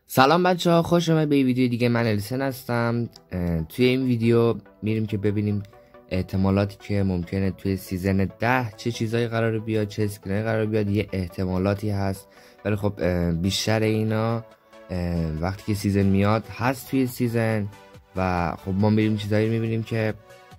سلام بچه ها، خوش اومد به یه ویدیو دیگه. من الیسن هستم. توی این ویدیو میریم که ببینیم احتمالاتی که ممکنه توی سیزن 10 چه چیزایی قرار بیاد، چه اسکینایی قرار بیاد. یه احتمالاتی هست، ولی خب بیشتر اینا وقتی که سیزن میاد هست توی سیزن. و خب ما میریم چیزایی میبینیم که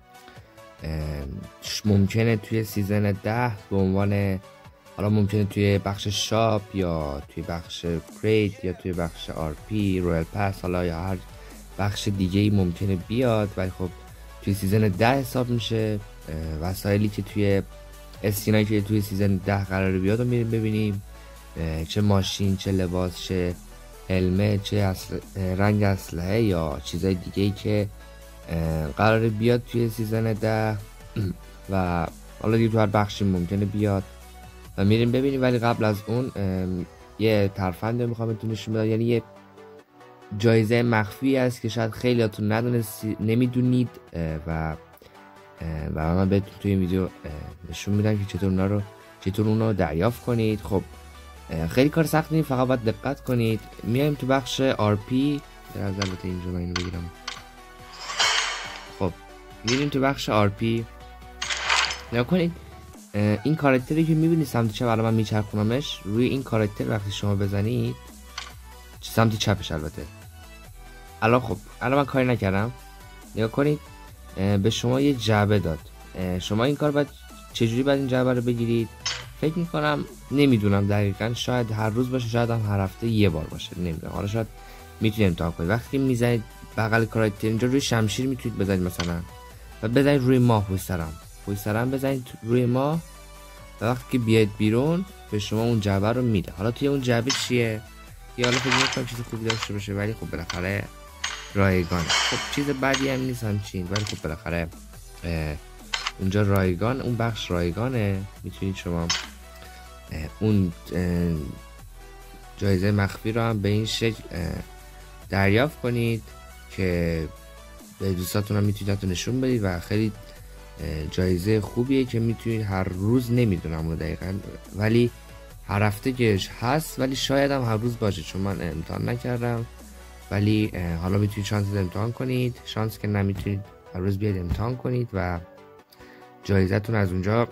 ممکنه توی سیزن 10 به عنوان، حالا ممکنه توی بخش شاپ یا توی بخش کرید یا توی بخش آرپی رویال پس، حالا یا هر بخش دیگه ای ممکنه بیاد، ولی خب توی سیزن 10 حساب میشه. وسایلی که توی اسکینایی که توی سیزن 10 قرار بیاد رو میریم ببینیم، چه ماشین، چه لباس، چه هلمت، چه رنگ اسلحه یا چیزای دیگه ای که قرار بیاد توی سیزن 10 و حالا دیگه تو هر بخشی ممکنه بیاد و میریم ببینیم. ولی قبل از اون یه ترفند میخوام بهتون نشون بدم، یعنی یه جایزه مخفی است که شاید خیلیاتون نمیدونید و من بهتون توی این ویدیو نشون میدم که چطور اونو دریافت کنید. خب خیلی کار سخت نیست، فقط باید دقت کنید. میایم تو بخش آرپی، البته اینجا من اینو بگیرم. خب میریم تو بخش آرپی، نگاه کنید. این کاراکتری که میبینید سمت چپ، الان من میچرخونمش روی این کاراکتر، وقتی شما بزنید سمت چپش، البته الان خب الان من کاری نکردم، نگاه کنید به شما یه جعبه داد. شما این کار باید چجوری باید این جعبه رو بگیرید؟ فکر میکنم، نمیدونم دقیقا، شاید هر روز باشه، شاید هم هر هفته یه بار باشه، نمیدونم. حالا شاید میتونید امتحان کنید. وقتی میزنید بغل کاراکتر اینجا روی شمشیر میتونید بزنید مثلا، و بزنید روی ماه، پشت سرم بزنید روی ماه، و وقتی که بیاید بیرون به شما اون جعبه رو میده. حالا توی اون جعبه چیه؟ یا حالا فکر میکنم چیز خوبی داشته باشه، ولی خب بالاخره رایگان. خب چیز بدی هم نیست همچین، ولی خب بالاخره اونجا رایگان، اون بخش رایگانه. میتونید شما اون جایزه مخفی رو هم به این شکل دریافت کنید که به دوستاتون هم میتونید نشون بدید و خیلی جایزه خوبیه که میتونید هر روز، نمیدونم رو دقیقا، ولی هر هفته که هست، ولی شاید هم هر روز باشه چون من امتحان نکردم. ولی حالا میتونید شانس امتحان کنید، شانس که نمیتونید هر روز بیاید امتحان کنید و جایزتون از اونجا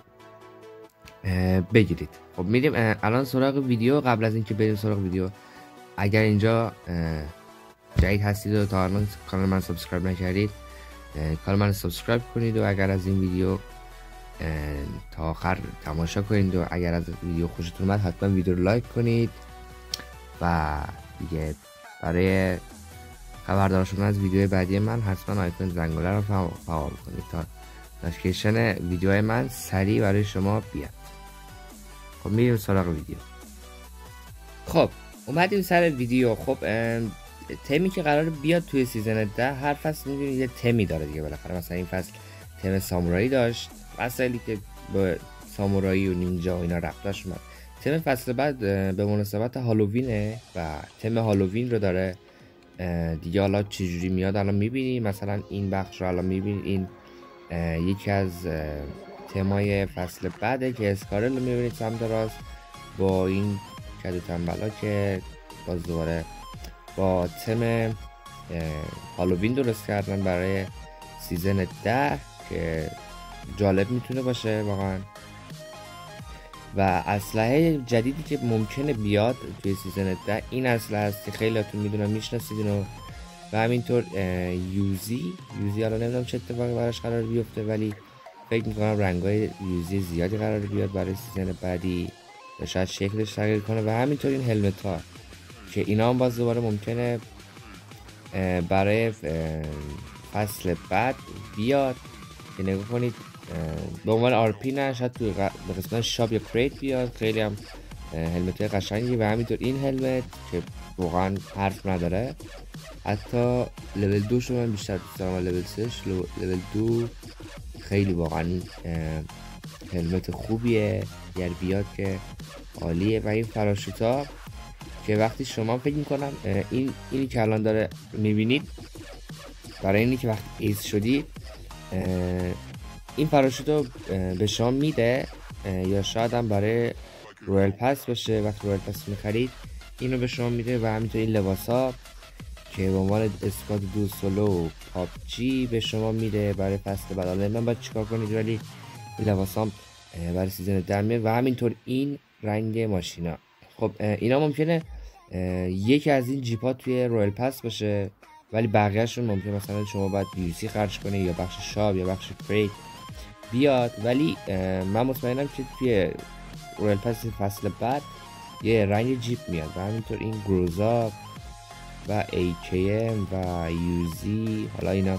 بگیرید. خب میریم الان سراغ ویدیو. قبل از اینکه بریم سراغ ویدیو، اگر اینجا جدید هستید و تا الان کانال من سابسکرایب نکردید، کانال من سابسکرایب کنید و اگر از این ویدیو تا آخر تماشا کنید و اگر از ویدیو خوشتون اومد حتما ویدیو رو لایک کنید و دیگه برای خبردار شدن از ویدیو بعدی من حتما آیکون زنگوله رو فعال کنید تا نوتیفیکیشن ویدیوهای من سریع برای شما بیاد. خب میریم سراغ ویدیو. خب اومدیم سر ویدیو. خب تمی که قرار بیاد توی سیزن 10، هر فصل می‌بینید یه تمی داره دیگه بالاخره. مثلا این فصل تم سامورایی داشت، مسائلی که با سامورایی و نینجا و اینا ربطش اومد. تم فصل بعد به مناسبت هالووینه و تم هالووین رو داره دیگه. حالا چجوری میاد الان میبینید. مثلا این بخش رو الان میبینید، این یکی از تمای فصل بعده که اسکارل رو میبینید سمت راست با این کدو تنبلا که باز دوباره با تم هالووین درست کردن برای سیزن 10 که جالب میتونه باشه واقعا. و اسلحه جدیدی که ممکنه بیاد توی سیزن 10 این اسلحه هست که خیلیاتون میدونن، میشناسید اینو. و همینطور یوزی حالا نمیدونم چه اتفاقی براش قرار بیفته، ولی فکر میکنم رنگای یوزی زیادی قرار بیاد برای سیزن بعدی و شاید شکلش تغییر کنه. و همینطور این هلمت ها که اینا هم باز دوباره ممکنه برای فصل بعد بیاد که نگاه کنید به عنوان آرپی نه، شاید توی به قسمت شاپ یا کرید بیاد. خیلی هم هلمت قشنگی. و همینطور این هلمت که واقعا حرف نداره، حتی لول 2 شو من بیشتر دوست دارم، لول 3 لول 2 خیلی واقعا هلمت خوبیه. اگر بیاد که عالیه. و این فراشوتا که وقتی شما فکر میکنم اینی که الان داره میبینید، برای اینی که وقتی ایز شدی این پاراشوتو به شما میده، یا شاید هم برای رویال پس باشه. وقتی رویال پس میخرید اینو به شما میده و همینطور این لباسا که به عنوان اسکات دو سولو و پابجی به شما میده برای فصل بعد. حالا من باید چیکار کنید ولی این لباسام برای سیزن 10 میاد و همینطور این رنگ ماشینا. خب اینا ممکنه یکی از این جیپا توی رویل پس باشه ولی بقیهشون ممکنه مثلا شما باید DLC خرج کنی یا بخش شاب یا بخش کریت بیاد، ولی من مطمئنم که توی رویل پس فصل بعد یه رنگ جیپ میاد و همینطور این گروزا و AKM و UZ. حالا اینا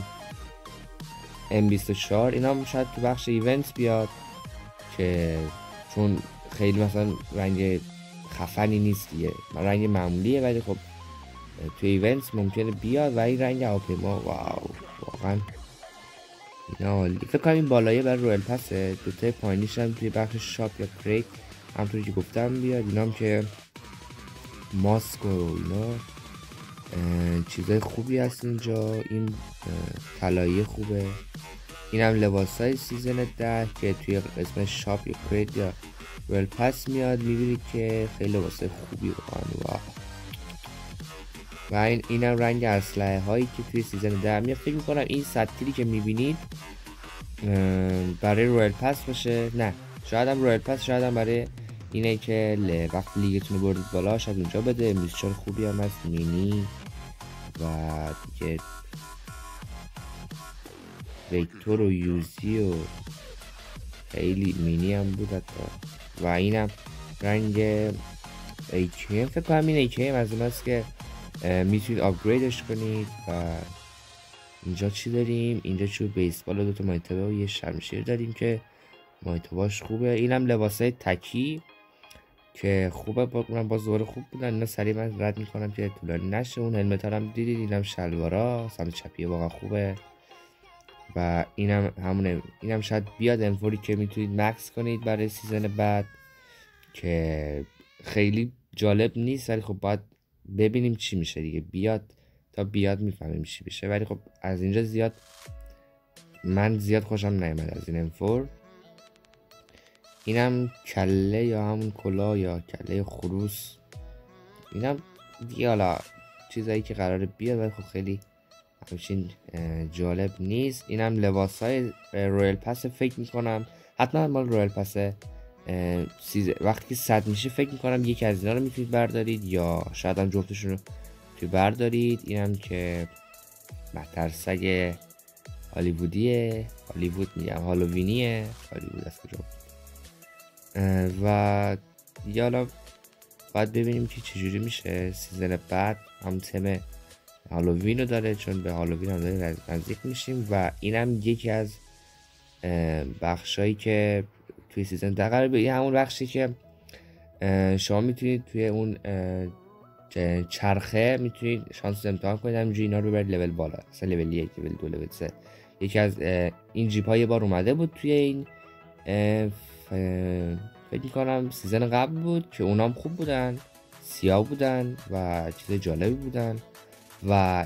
M24 اینا هم شاید تو بخش ایونت بیاد که چون خیلی مثلا رنگ خفنی نیست دیگه، رنگ معمولیه ولی خب تو ایونت ممکنه بیاد. و این رنگ هواپیما واو واقعا اینا عالی. فکر کنم این بالایه برای رویل پسه، دوتای پایینیش هم توی بخش شاپ یا کریت همونطوری که گفتم بیاد. اینا هم که ماسک و اینا چیزای خوبی هست اینجا. این طلایی خوبه. این هم لباس های سیزن 10 که توی قسمت شاپ یا کریت یا رویل پس میاد. میبینید که خیلی لباس خوبی واقعا. و این هم رنگ اسلحه هایی که توی سیزن 10 میاد. فکر میکنم این ستیری که میبینید برای رویل پس باشه، نه شاید هم رویل پس، شاید هم برای اینه که وقتی لیگتون رو بردید بالا شاید اونجا بده. میزچار خوبی هم هست، مینی و دیگه ویکتور و یوزی و خیلی مینی هم بود حتی. و اینم رنگ AKM، فکر کنم این AKM از اون هست که میتونید آپگریدش کنید. و اینجا چی داریم؟ اینجا چوب بیسبال و دوتا مایتبه و یه شمشیر داریم که مایتباش خوبه. اینم لباسای تکی که خوبه، باز دوره خوب بودن. اینا سریع من رد میکنم که طولانی نشه. اون هلمت هم دیدید، اینم شلوارا سمت چپیه واقعا خوبه. و اینم همونه، اینم شاید بیاد انفوری که میتونید مکس کنید برای سیزن بعد که خیلی جالب نیست ولی خب باید ببینیم چی میشه دیگه. تا بیاد میفهمیم چی بشه. ولی خب از اینجا من زیاد خوشم نیامد از این انفور. اینم کله یا همون کلا یا کله خروس. اینم دیگه حالا چیزایی که قراره بیاد ولی خب خیلی همچین جالب نیست. اینم لباس های رویل پس فکر میکنم حتما مال رویل پس وقتی که 100 میشه فکر میکنم یکی از اینا رو میتونید بردارید یا شاید هم جفتشون رو بردارید. اینم که مترسگ هالیوودیه، هالیوود میگم هالووینیه، هالیوود از کجا. و دیگه حالا باید ببینیم که چجوری میشه سیزن بعد. هم تم هالووین رو داره چون به هالووین هم داره نزدیک میشیم. و اینم یکی از بخشایی که توی سیزن ده قرار به همون بخشی که شما میتونید توی اون چرخه میتونید شانس امتحان کنید همینجوری اینا رو ببرید لول بالا، مثلا لول 1 لول 2 لول 3. یکی از این جیپ ها یه بار اومده بود توی این فکر میکنم سیزن قبل بود که اونام خوب بودن، سیاه بودن و چیز جالبی بودن. و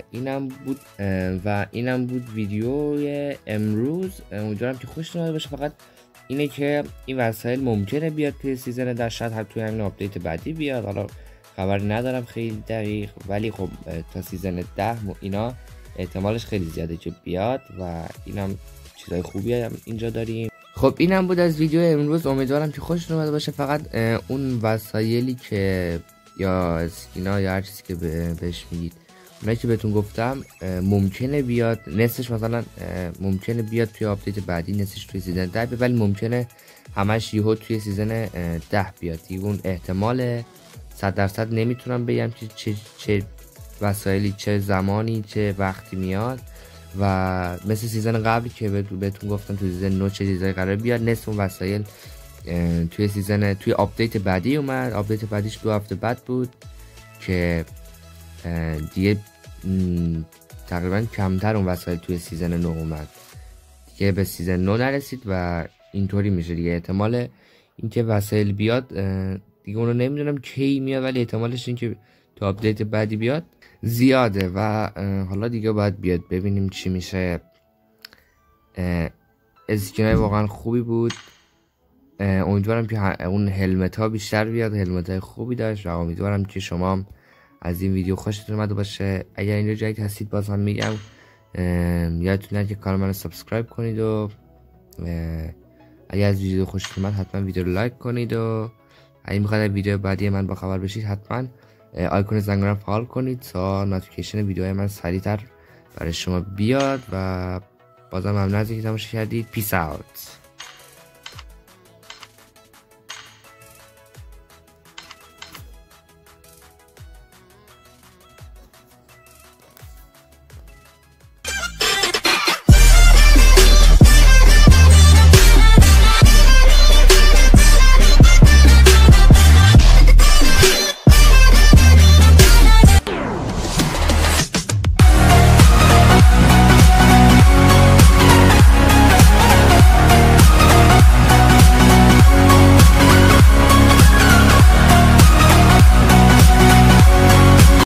اینم بود ویدیوی امروز. امیدوارم که خوشتون اومده باشه. فقط اینه که این وسایل ممکنه بیاد توی سیزن 10، شاید هم توی همین آپدیت بعدی بیاد. حالا خبری ندارم خیلی دقیق ولی خب تا سیزن 10 اینا احتمالش خیلی زیاده که بیاد. و اینم چیزای خوبی هم اینجا داریم. خب اینم بود از ویدیو امروز. امیدوارم که خوشتون اومده باشه. فقط اون وسایلی که یا اسکینا یا هر چیزی که بهش میگید اونایی که بهتون گفتم ممکنه بیاد، نصفش مثلا ممکنه بیاد توی آپدیت بعدی، نصفش توی سیزن 10 بیاد، ولی ممکنه همش یهو توی سیزن 10 بیاد. اون احتمال 100% نمیتونم بگم که چه وسایلی چه زمانی چه وقتی میاد. و مثل سیزن قبلی که بهتون گفتم توی سیزن 9 چه چیزایی قرار بیاد، نصف اون وسایل توی آپدیت بعدی اومد. آپدیت بعدیش 2 هفته بعد بود که دیگه تقریبا کمتر اون وسایل توی سیزن 9 اومد دیگه، به سیزن 9 نرسید و اینطوری میشه دیگه. احتمال اینکه وسایل بیاد دیگه اونو نمیدونم کی میاد ولی احتمالش این که تو آپدیت بعدی بیاد زیاده. و حالا دیگه باید بیاد ببینیم چی میشه. اسکینای واقعا خوبی بود امیدوارم که اون هلمت ها بیشتر بیاد، هلمت های خوبی داشت و امیدوارم که شما هم از این ویدیو خوشتون اومده باشه. اگر اینجا جدید هستید باز هم میگم یادتون نره که کانال منو سابسکرایب کنید و اگر از ویدیو خوشتون اومد حتما ویدیو رو لایک کنید و اگه میخواید ویدیو بعدی من با خبر بشید حتما آیکون زنگوله رو فعال کنید تا نوتیفیکیشن ویدیوهای من سریعتر برای شما بیاد و بازم ممنون از اینکه تماشا کردید. پیس اوت.